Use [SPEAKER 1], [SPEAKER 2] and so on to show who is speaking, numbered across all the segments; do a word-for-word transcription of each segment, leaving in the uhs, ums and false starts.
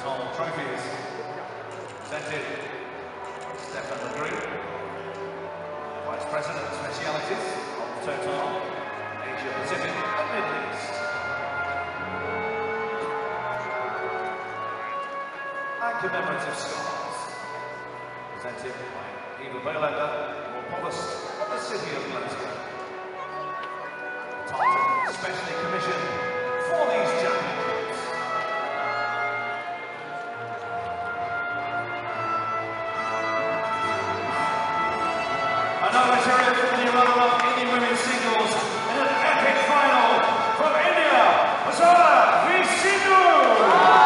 [SPEAKER 1] Total trophies presented Stefan Legru, Vice President of Specialities of Total Asia Pacific and Middle East. And commemorative stars presented by Eva Berlander, more provost of the city of Glasgow. Title specially commissioned for these championships. Another triumph for the runner-up in the women's singles in an epic final from India, Saina Nehwal.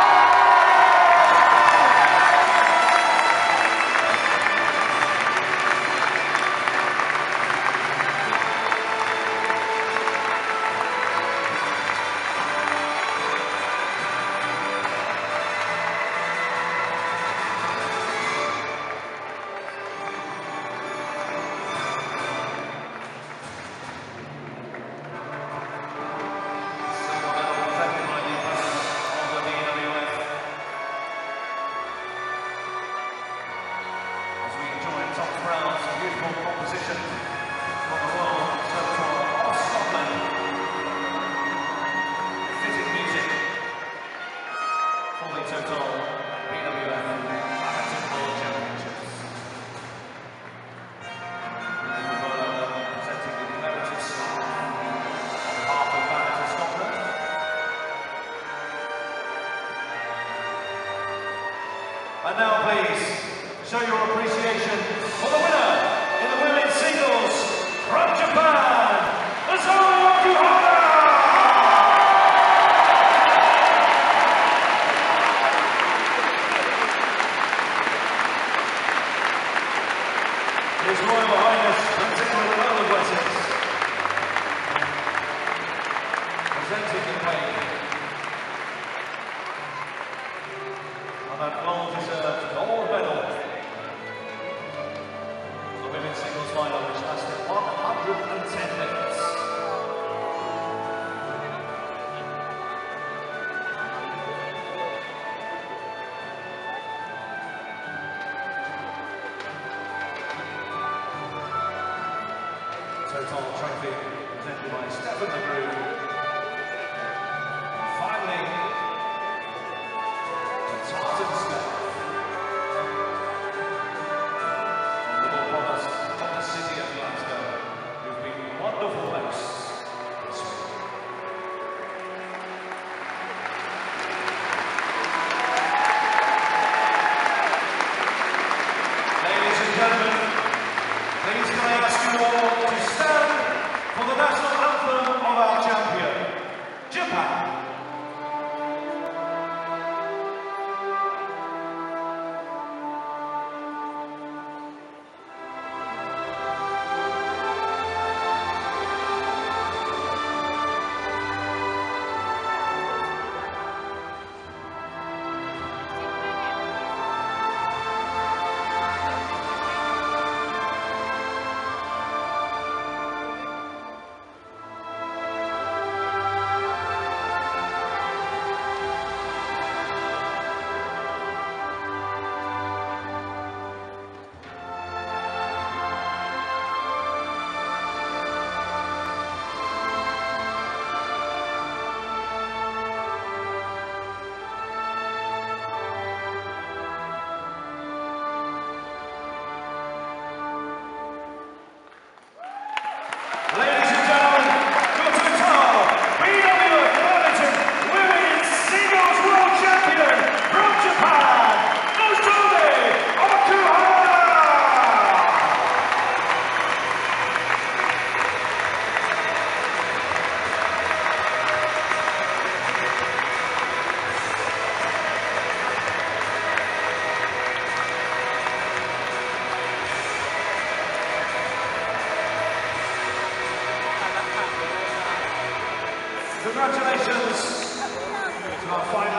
[SPEAKER 1] Total B W F Badminton World Championships. Presenting the Emirates Star on behalf of Badminton Scotland. And now please, show your appreciation for the winner in the women's singles from Japan, Nozomi Okuhara! His Royal Highness Prince Edward Earl of Wessex, presenting the wave on that well-deserved gold medal for the women's singles final, which lasted one hundred ten minutes. Total trophy presented by Stefan Legru. Finally, the Tartan staff on the Little Provost of the city of Glasgow, who've been wonderful hosts this week. Ladies and gentlemen, please can I ask you all to stand for the national anthem of our champion, Japan. Ladies and gentlemen, your Total B W F Badminton Women's Singles World Champion from Japan, Nozomi Okuhara! Congratulations to our final